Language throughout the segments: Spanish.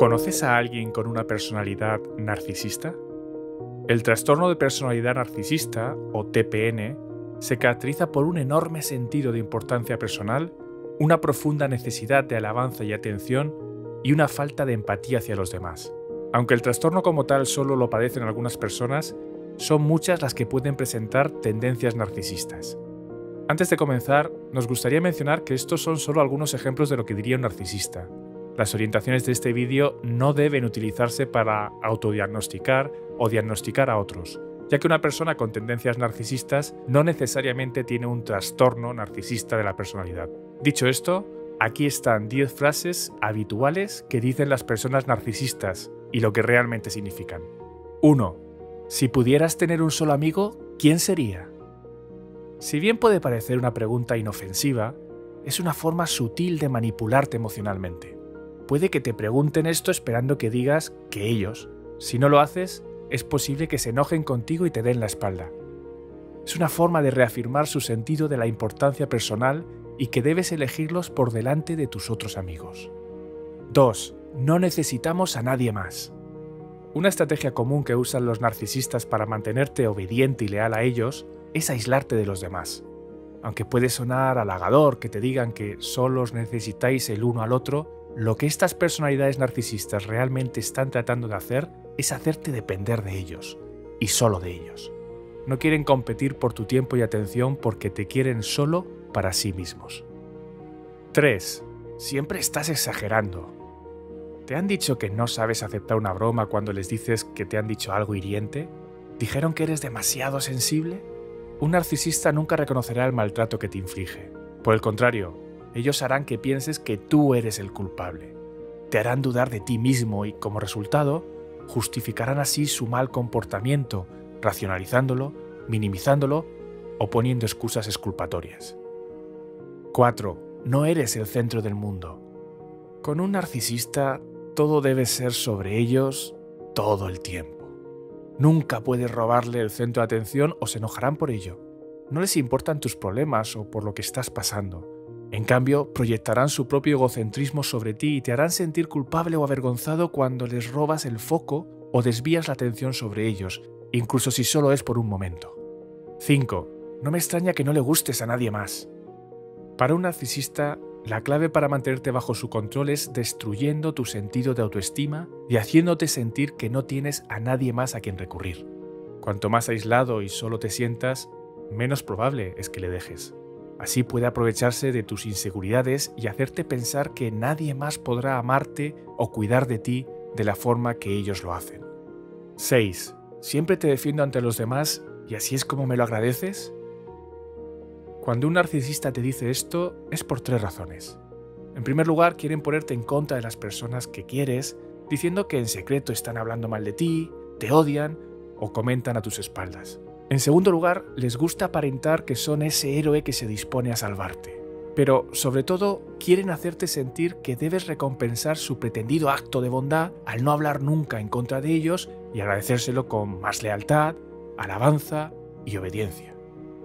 ¿Conoces a alguien con una personalidad narcisista? El trastorno de personalidad narcisista, o TPN, se caracteriza por un enorme sentido de importancia personal, una profunda necesidad de alabanza y atención y una falta de empatía hacia los demás. Aunque el trastorno como tal solo lo padecen algunas personas, son muchas las que pueden presentar tendencias narcisistas. Antes de comenzar, nos gustaría mencionar que estos son solo algunos ejemplos de lo que diría un narcisista. Las orientaciones de este vídeo no deben utilizarse para autodiagnosticar o diagnosticar a otros, ya que una persona con tendencias narcisistas no necesariamente tiene un trastorno narcisista de la personalidad. Dicho esto, aquí están 10 frases habituales que dicen las personas narcisistas y lo que realmente significan. 1. Si pudieras tener un solo amigo, ¿quién sería? Si bien puede parecer una pregunta inofensiva, es una forma sutil de manipularte emocionalmente. Puede que te pregunten esto esperando que digas que ellos. Si no lo haces, es posible que se enojen contigo y te den la espalda. Es una forma de reafirmar su sentido de la importancia personal y que debes elegirlos por delante de tus otros amigos. 2. No necesitamos a nadie más. Una estrategia común que usan los narcisistas para mantenerte obediente y leal a ellos es aislarte de los demás. Aunque puede sonar halagador que te digan que solo os necesitáis el uno al otro, lo que estas personalidades narcisistas realmente están tratando de hacer es hacerte depender de ellos, y solo de ellos. No quieren competir por tu tiempo y atención porque te quieren solo para sí mismos. 3. Siempre estás exagerando. ¿Te han dicho que no sabes aceptar una broma cuando les dices que te han dicho algo hiriente? ¿Dijeron que eres demasiado sensible? Un narcisista nunca reconocerá el maltrato que te inflige. Por el contrario, ellos harán que pienses que tú eres el culpable. Te harán dudar de ti mismo y, como resultado, justificarán así su mal comportamiento, racionalizándolo, minimizándolo o poniendo excusas exculpatorias. 4. No eres el centro del mundo. Con un narcisista, todo debe ser sobre ellos todo el tiempo. Nunca puedes robarle el centro de atención o se enojarán por ello. No les importan tus problemas o por lo que estás pasando. En cambio, proyectarán su propio egocentrismo sobre ti y te harán sentir culpable o avergonzado cuando les robas el foco o desvías la atención sobre ellos, incluso si solo es por un momento. 5. No me extraña que no le gustes a nadie más. Para un narcisista, la clave para mantenerte bajo su control es destruyendo tu sentido de autoestima y haciéndote sentir que no tienes a nadie más a quien recurrir. Cuanto más aislado y solo te sientas, menos probable es que le dejes. Así puede aprovecharse de tus inseguridades y hacerte pensar que nadie más podrá amarte o cuidar de ti de la forma que ellos lo hacen. 6. ¿Siempre te defiendo ante los demás y así es como me lo agradeces? Cuando un narcisista te dice esto, es por 3 razones. En primer lugar, quieren ponerte en contra de las personas que quieres, diciendo que en secreto están hablando mal de ti, te odian o comentan a tus espaldas. En segundo lugar, les gusta aparentar que son ese héroe que se dispone a salvarte. Pero, sobre todo, quieren hacerte sentir que debes recompensar su pretendido acto de bondad al no hablar nunca en contra de ellos y agradecérselo con más lealtad, alabanza y obediencia.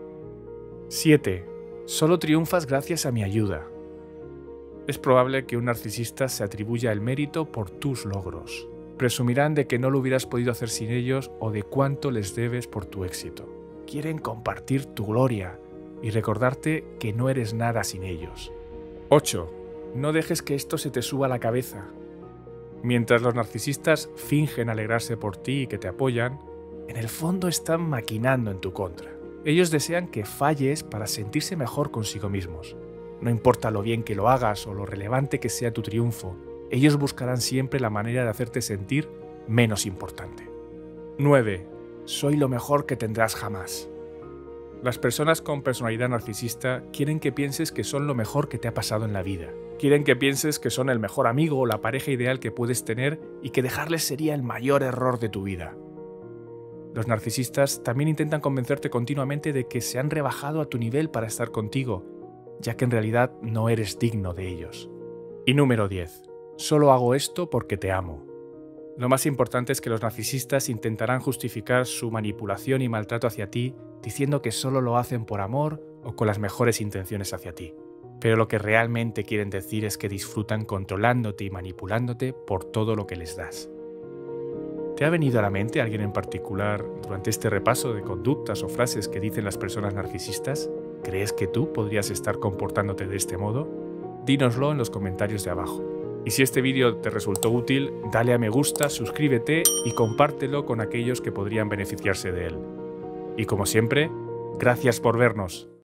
7. Solo triunfas gracias a mi ayuda. Es probable que un narcisista se atribuya el mérito por tus logros. Presumirán de que no lo hubieras podido hacer sin ellos o de cuánto les debes por tu éxito. Quieren compartir tu gloria y recordarte que no eres nada sin ellos. 8. No dejes que esto se te suba a la cabeza. Mientras los narcisistas fingen alegrarse por ti y que te apoyan, en el fondo están maquinando en tu contra. Ellos desean que falles para sentirse mejor consigo mismos. No importa lo bien que lo hagas o lo relevante que sea tu triunfo, ellos buscarán siempre la manera de hacerte sentir menos importante. 9. Soy lo mejor que tendrás jamás. Las personas con personalidad narcisista quieren que pienses que son lo mejor que te ha pasado en la vida. Quieren que pienses que son el mejor amigo o la pareja ideal que puedes tener y que dejarles sería el mayor error de tu vida. Los narcisistas también intentan convencerte continuamente de que se han rebajado a tu nivel para estar contigo, ya que en realidad no eres digno de ellos. Y número 10. Solo hago esto porque te amo. Lo más importante es que los narcisistas intentarán justificar su manipulación y maltrato hacia ti diciendo que solo lo hacen por amor o con las mejores intenciones hacia ti. pero lo que realmente quieren decir es que disfrutan controlándote y manipulándote por todo lo que les das. ¿Te ha venido a la mente alguien en particular durante este repaso de conductas o frases que dicen las personas narcisistas? ¿Crees que tú podrías estar comportándote de este modo? Dínoslo en los comentarios de abajo. Y si este vídeo te resultó útil, dale a me gusta, suscríbete y compártelo con aquellos que podrían beneficiarse de él. Y como siempre, gracias por vernos.